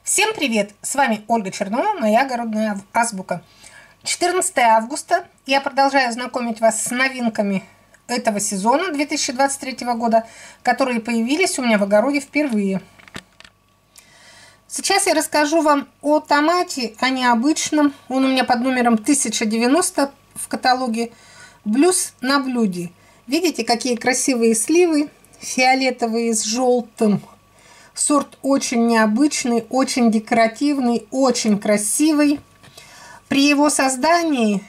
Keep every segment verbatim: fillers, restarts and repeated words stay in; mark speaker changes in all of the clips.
Speaker 1: Всем привет! С вами Ольга Чернова, моя огородная азбука. четырнадцатое августа. Я продолжаю знакомить вас с новинками этого сезона две тысячи двадцать третьего года, которые появились у меня в огороде впервые. Сейчас я расскажу вам о томате, о необычном. Он у меня под номером тысяча девяносто в каталоге. Блюз на блюде. Видите, какие красивые сливы, фиолетовые с желтым. Сорт очень необычный, очень декоративный, очень красивый. При его создании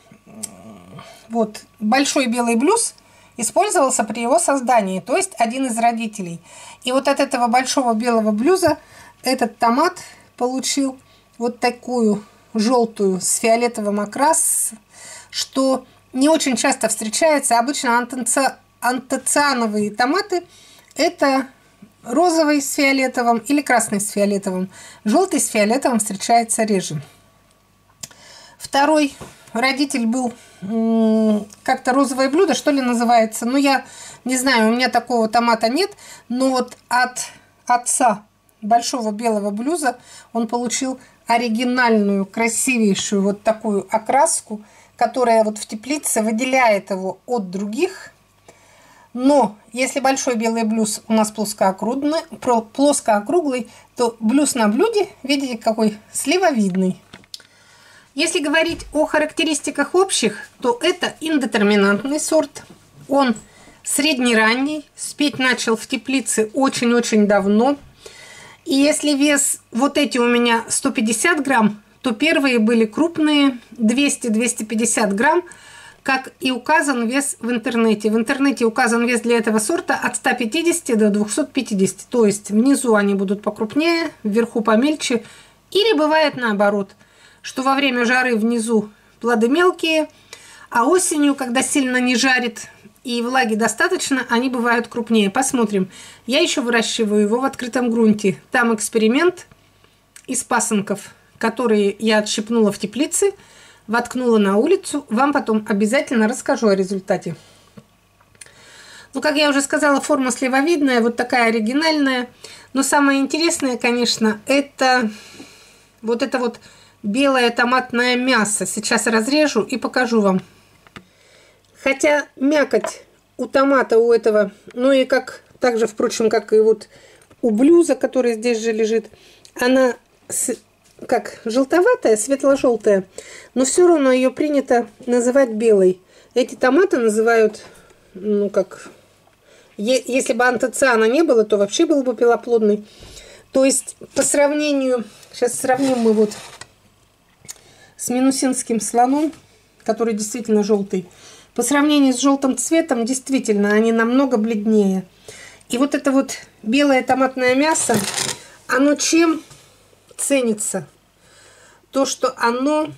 Speaker 1: вот большой белый блюз использовался при его создании, то есть один из родителей. И вот от этого большого белого блюза этот томат получил вот такую желтую с фиолетовым окрас, что не очень часто встречается. Обычно антоциановые томаты – это розовый с фиолетовым или красный с фиолетовым. Желтый с фиолетовым встречается реже. Второй родитель был как-то розовое блюдо, что ли, называется. Ну, я не знаю, у меня такого томата нет. Но вот от отца большого белого блюза он получил оригинальную, красивейшую вот такую окраску, которая вот в теплице выделяет его от других. Но если большой белый блюз у нас плоскоокруглый, плоскоокруглый, то блюз на блюде, видите, какой сливовидный. Если говорить о характеристиках общих, то это индетерминантный сорт. Он среднеранний, спеть начал в теплице очень-очень давно. И если вес вот эти у меня сто пятьдесят грамм, то первые были крупные двести — двести пятьдесят грамм. Как и указан вес в интернете. В интернете указан вес для этого сорта от ста пятидесяти до двухсот пятидесяти. То есть внизу они будут покрупнее, вверху помельче. Или бывает наоборот, что во время жары внизу плоды мелкие, а осенью, когда сильно не жарит и влаги достаточно, они бывают крупнее. Посмотрим. Я еще выращиваю его в открытом грунте. Там эксперимент из пасынков, которые я отщипнула в теплице, воткнула на улицу. Вам потом обязательно расскажу о результате. Ну, как я уже сказала, форма сливовидная, вот такая оригинальная. Но самое интересное, конечно, это вот это вот белое томатное мясо. Сейчас разрежу и покажу вам. Хотя мякоть у томата, у этого, ну и как, так же, впрочем, как и вот у блюза, который здесь же лежит, она с как желтоватая, светло-желтая, но все равно ее принято называть белой. Эти томаты называют, ну как, если бы антоциана не было, то вообще был бы белоплодный. То есть по сравнению, сейчас сравним мы вот с минусинским слоном, который действительно желтый. По сравнению с желтым цветом, действительно, они намного бледнее. И вот это вот белое томатное мясо, оно чем ценится? То, что оно,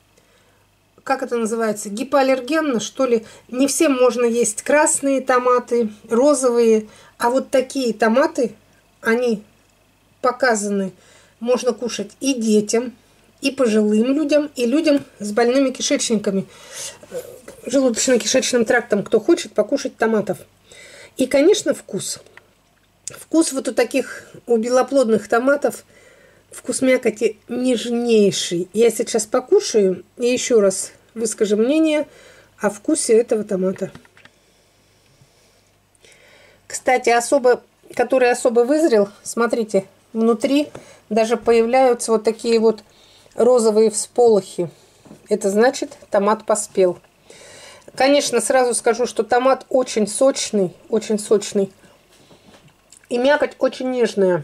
Speaker 1: как это называется, гипоаллергенно, что ли. Не всем можно есть красные томаты, розовые, а вот такие томаты, они показаны, можно кушать и детям, и пожилым людям, и людям с больными кишечниками, желудочно-кишечным трактом, кто хочет покушать томатов. И, конечно, вкус. Вкус вот у таких, у белоплодных томатов, вкус мякоти нежнейший. Я сейчас покушаю и еще раз выскажу мнение о вкусе этого томата. Кстати, особо, который особо вызрел, смотрите, внутри даже появляются вот такие вот розовые всполохи. Это значит, томат поспел. Конечно, сразу скажу, что томат очень сочный, очень сочный. И мякоть очень нежная.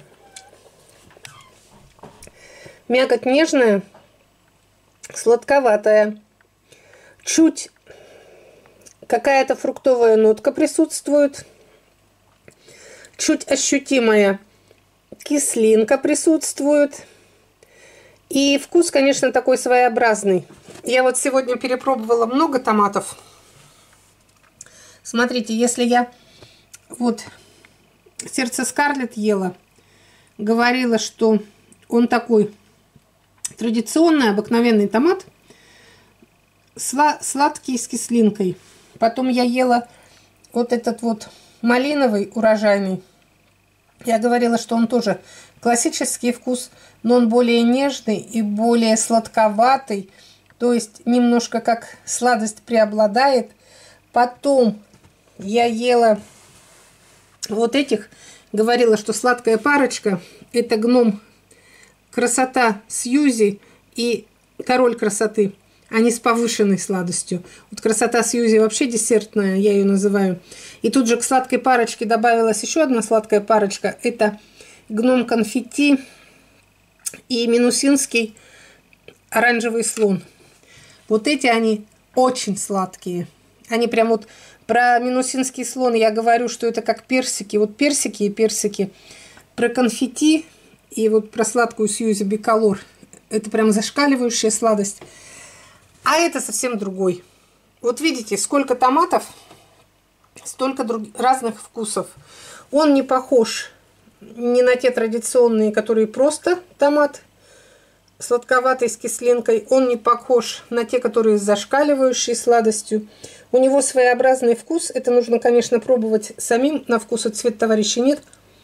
Speaker 1: Мякоть нежная, сладковатая. Чуть какая-то фруктовая нотка присутствует. Чуть ощутимая кислинка присутствует. И вкус, конечно, такой своеобразный. Я вот сегодня перепробовала много томатов. Смотрите, если я вот сердце Скарлетт ела, говорила, что он такой традиционный, обыкновенный томат, сладкий с кислинкой. Потом я ела вот этот вот малиновый урожайный. Я говорила, что он тоже классический вкус, но он более нежный и более сладковатый. То есть немножко как сладость преобладает. Потом я ела вот этих. Говорила, что сладкая парочка. Это гном красота Сьюзи и король красоты. Они с повышенной сладостью. Вот красота Сьюзи вообще десертная, я ее называю. И тут же к сладкой парочке добавилась еще одна сладкая парочка. Это гном конфетти и минусинский оранжевый слон. Вот эти они очень сладкие. Они прям вот... Про минусинский слон я говорю, что это как персики. Вот персики и персики. Про конфетти и вот про сладкую Сьюзи Биколор. Это прям зашкаливающая сладость. А это совсем другой. Вот видите, сколько томатов, столько друг... разных вкусов. Он не похож ни на те традиционные, которые просто томат сладковатый с кислинкой. Он не похож на те, которые с зашкаливающей сладостью. У него своеобразный вкус. Это нужно, конечно, пробовать самим. На вкус и цвет товарища нет.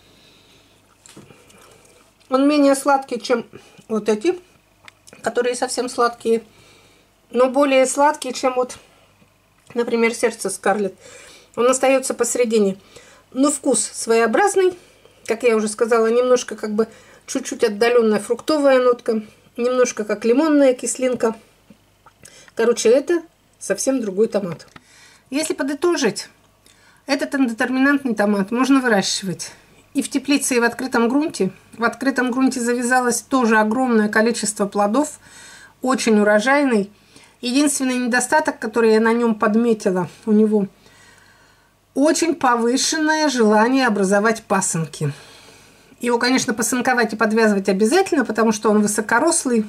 Speaker 1: Он менее сладкий, чем вот эти, которые совсем сладкие. Но более сладкий, чем вот, например, сердце Скарлетт. Он остается посередине. Но вкус своеобразный. Как я уже сказала, немножко как бы чуть-чуть отдаленная фруктовая нотка. Немножко как лимонная кислинка. Короче, это совсем другой томат. Если подытожить, этот индетерминантный томат можно выращивать и в теплице, и в открытом грунте. В открытом грунте завязалось тоже огромное количество плодов. Очень урожайный. Единственный недостаток, который я на нем подметила, у него очень повышенное желание образовать пасынки. Его, конечно, пасынковать и подвязывать обязательно, потому что он высокорослый.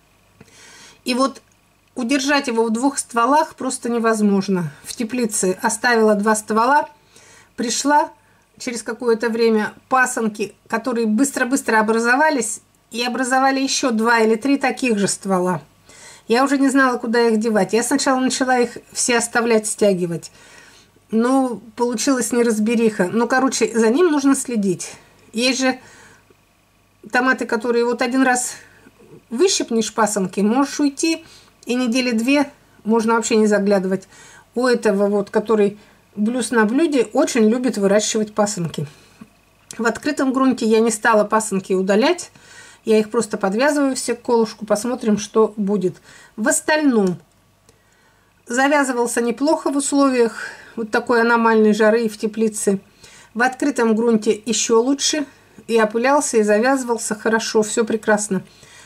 Speaker 1: И вот удержать его в двух стволах просто невозможно. В теплице оставила два ствола, пришла через какое-то время пасынки, которые быстро-быстро образовались, и образовали еще два или три таких же ствола. Я уже не знала, куда их девать. Я сначала начала их все оставлять, стягивать. Но получилась неразбериха. Ну, короче, за ним нужно следить. Есть же томаты, которые вот один раз выщипнешь пасынки, можешь уйти, и недели две можно вообще не заглядывать. У этого вот, который блюз на блюде, очень любит выращивать пасынки. В открытом грунте я не стала пасынки удалять. Я их просто подвязываю все к колышку, посмотрим, что будет. В остальном завязывался неплохо в условиях вот такой аномальной жары и в теплице. В открытом грунте еще лучше. И опылялся, и завязывался хорошо, все прекрасно.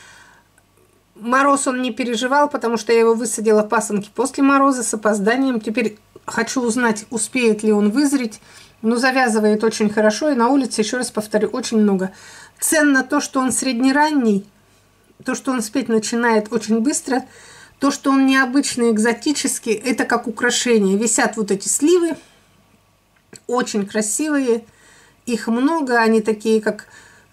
Speaker 1: Мороз он не переживал, потому что я его высадила в пасынки после мороза с опозданием. Теперь хочу узнать, успеет ли он вызреть. Но завязывает очень хорошо, и на улице, еще раз повторю, очень много. Ценно то, что он среднеранний, то, что он спеть начинает очень быстро, то, что он необычный, экзотический, это как украшение. Висят вот эти сливы, очень красивые, их много, они такие, как,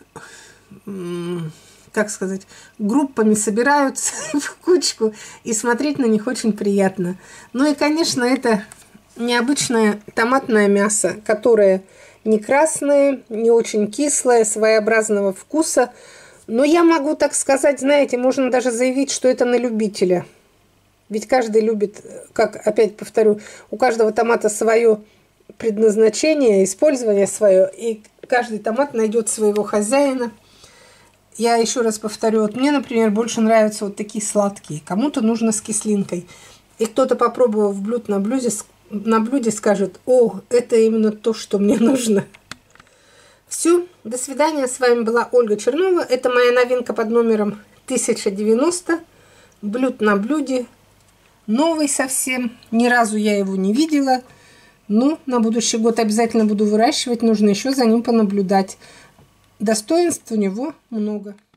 Speaker 1: как сказать, группами собираются в кучку, и смотреть на них очень приятно. Ну и, конечно, это необычное томатное мясо, которое не красное, не очень кислое, своеобразного вкуса. Но я могу так сказать, знаете, можно даже заявить, что это на любителя. Ведь каждый любит, как опять повторю, у каждого томата свое предназначение, использование свое, и каждый томат найдет своего хозяина. Я еще раз повторю, вот мне, например, больше нравятся вот такие сладкие, кому-то нужно с кислинкой. И кто-то, попробовав блюд на блюде, на блюде скажет: о, это именно то, что мне нужно. Все, до свидания. С вами была Ольга Чернова. Это моя новинка под номером тысяча девяносто. Блюд на блюде. Новый совсем. Ни разу я его не видела. Но на будущий год обязательно буду выращивать. Нужно еще за ним понаблюдать. Достоинств у него много.